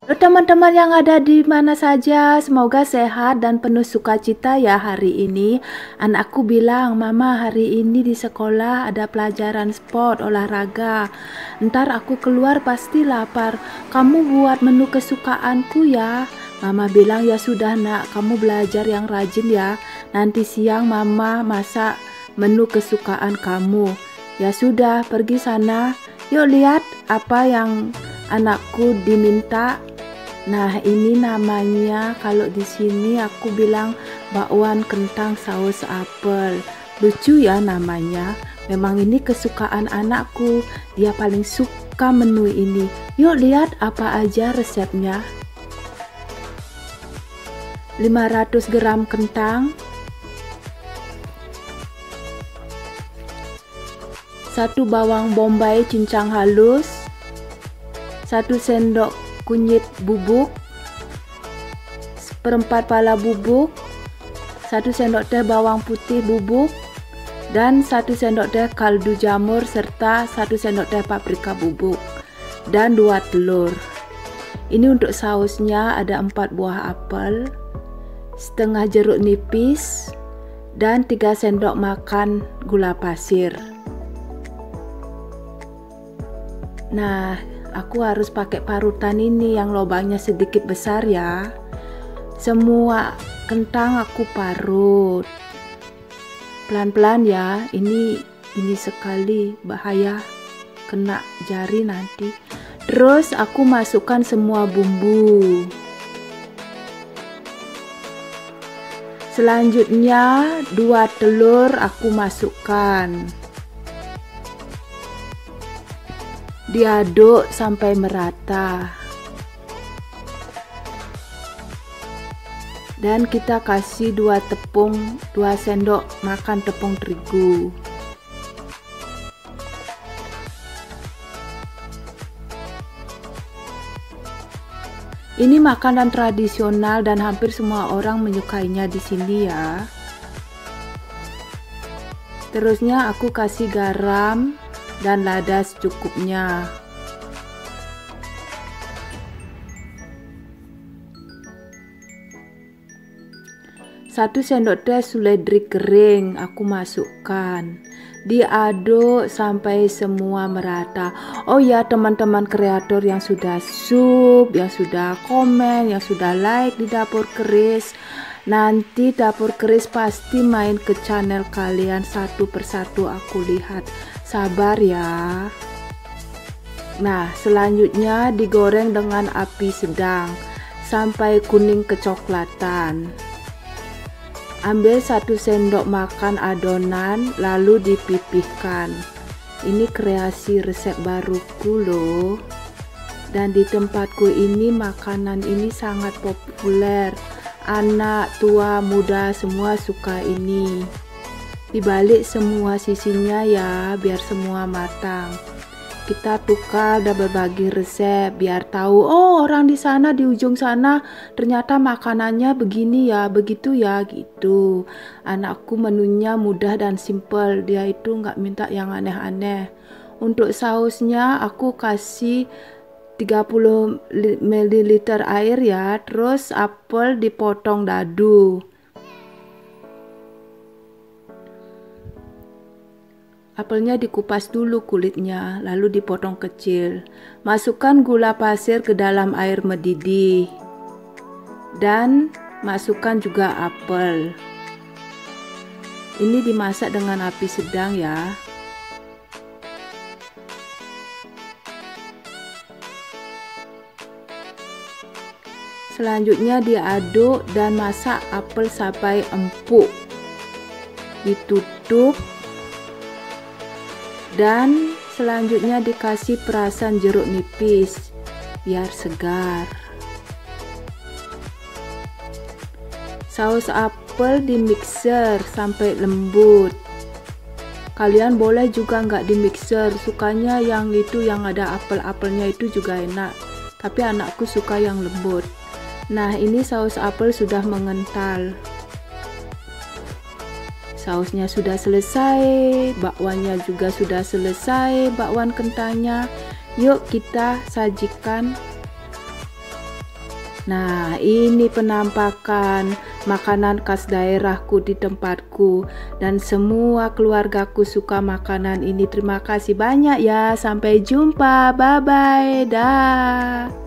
Halo teman-teman yang ada di mana saja, semoga sehat dan penuh sukacita ya hari ini. Anakku bilang, Mama hari ini di sekolah ada pelajaran sport, olahraga. Ntar aku keluar pasti lapar, kamu buat menu kesukaanku ya. Mama bilang, ya sudah nak, kamu belajar yang rajin ya. Nanti siang Mama masak menu kesukaan kamu. Ya sudah, pergi sana. Yuk lihat apa yang anakku diminta. Nah, ini namanya, kalau di sini aku bilang bakwan kentang saus apel. Lucu ya namanya. Memang ini kesukaan anakku. Dia paling suka menu ini. Yuk lihat apa aja resepnya. 500 gram kentang, 1 bawang bombay cincang halus, 1 sendok kunyit bubuk, seperempat pala bubuk, 1 sendok teh bawang putih bubuk, dan 1 sendok teh kaldu jamur serta 1 sendok teh paprika bubuk, dan 2 telur. Ini untuk sausnya ada 4 buah apel, setengah jeruk nipis, dan 3 sendok makan gula pasir. Nah, aku harus pakai parutan ini yang lubangnya sedikit besar ya. Semua kentang aku parut pelan-pelan ya. Ini sekali bahaya kena jari nanti. Terus aku masukkan semua bumbu. Selanjutnya 2 telur aku masukkan. Diaduk sampai merata. Dan kita kasih 2 sendok makan tepung terigu. Ini makanan tradisional dan hampir semua orang menyukainya di sini ya. Terusnya aku kasih garam dan lada secukupnya. Satu sendok teh seledri kering aku masukkan. Diaduk sampai semua merata. Oh ya teman-teman kreator yang sudah sub, yang sudah komen, yang sudah like di dapur keris, nanti dapur keris pasti main ke channel kalian satu persatu aku lihat. Sabar ya. Nah, selanjutnya digoreng dengan api sedang sampai kuning kecoklatan. Ambil 1 sendok makan adonan lalu dipipihkan. Ini kreasi resep baruku loh. Dan di tempatku ini makanan ini sangat populer. Anak, tua, muda semua suka ini. Dibalik semua sisinya ya, biar semua matang. Kita tukar dan berbagi resep biar tahu, oh orang di sana di ujung sana ternyata makanannya begini ya, begitu ya gitu. Anakku menunya mudah dan simple, dia itu nggak minta yang aneh-aneh. Untuk sausnya aku kasih 30 ml air ya, terus apel dipotong dadu. Apelnya dikupas dulu kulitnya, lalu dipotong kecil. Masukkan gula pasir ke dalam air mendidih. Dan masukkan juga apel. Ini dimasak dengan api sedang ya. Selanjutnya diaduk dan masak apel sampai empuk. Ditutup. Dan selanjutnya dikasih perasan jeruk nipis biar segar. Saus apel di mixer sampai lembut. Kalian boleh juga nggak di mixer, sukanya yang itu yang ada apel-apelnya itu juga enak. Tapi anakku suka yang lembut. Nah, ini saus apel sudah mengental. Sausnya sudah selesai, bakwannya juga sudah selesai, bakwan kentangnya. Yuk kita sajikan. Nah, ini penampakan makanan khas daerahku di tempatku, dan semua keluargaku suka makanan ini. Terima kasih banyak ya. Sampai jumpa. Bye bye. Dah.